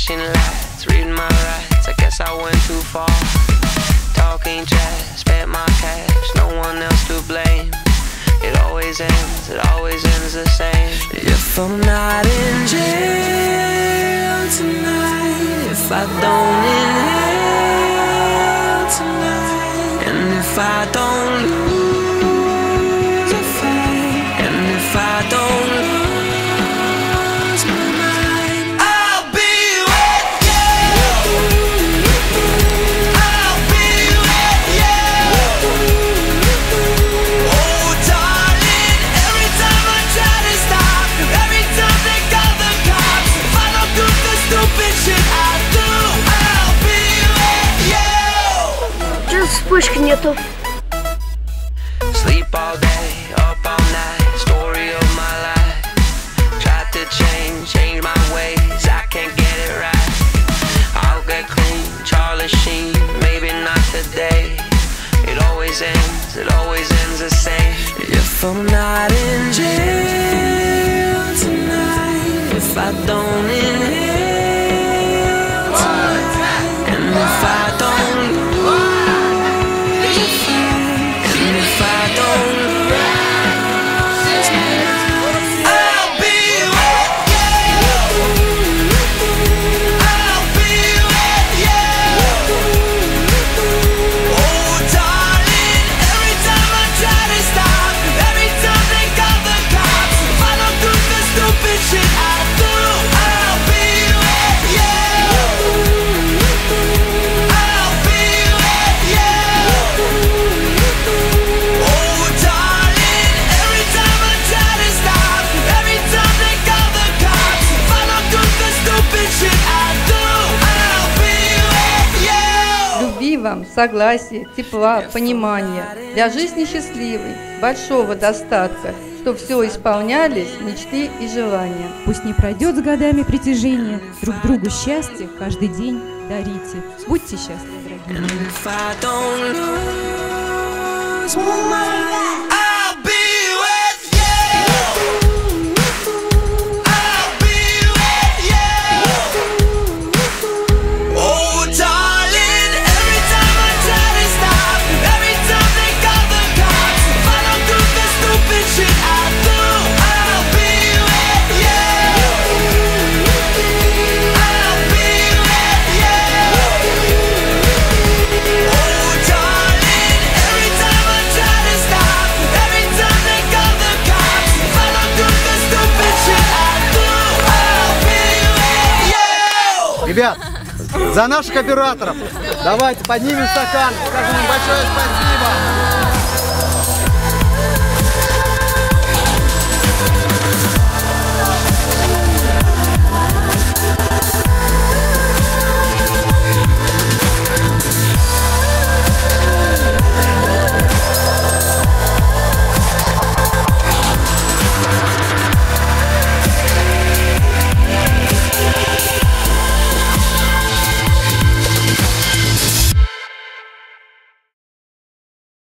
flashing lights, reading my rights. I guess I went too far. Talking trash, spent my cash, no one else to blame. It always ends the same. If I'm not in jail tonight, if I don't inhale tonight, and if I don't lose a fight, and if I don't lose my mind, I'll be with you. I'll be with you. Oh darling, every time I try to stop, every time they call the cops, if I don't do the stupid shit I do, I'll be with you. Чё вспышки нету? Sleep all day, up all night, story of my life. Tried to change my ways, I can't get it right. I'll get clean, Charlie Sheen, maybe not today. It always ends the same. If I'm not in jail tonight, if I don't inhale tonight, and if I don't lose a fight, and if I don't lose my mind, I'll be with you. I'll be with you. Oh darling, every time I try to stop, every time they call the cops, if I don't do the stupid shit I do, I'll be with you. I'll be with you. Oh darling, every time I try to stop, every time they call the cops, if I don't do the stupid shit I do, I'll be with you. Любви вам, согласия, тепла, понимания, для жизни счастливой, большого достатка, чтоб все исполнялись мечты и желания. Пусть не пройдет с годами притяжение, друг другу счастье каждый день дарите. Будьте счастливы, дорогие мои. If I don't lose my mind, I'll be with you. I'll be with you. Oh darling, every time I try to stop, every time they call the cops, if I don't do the stupid shit I do, I'll be with you. I'll be with you. Oh darling, every time I try to stop, every time they call the cops, if I don't do the stupid shit I do, I'll be with you. Ребят, за наших операторов! Давайте поднимем стакан, скажем им большое спасибо!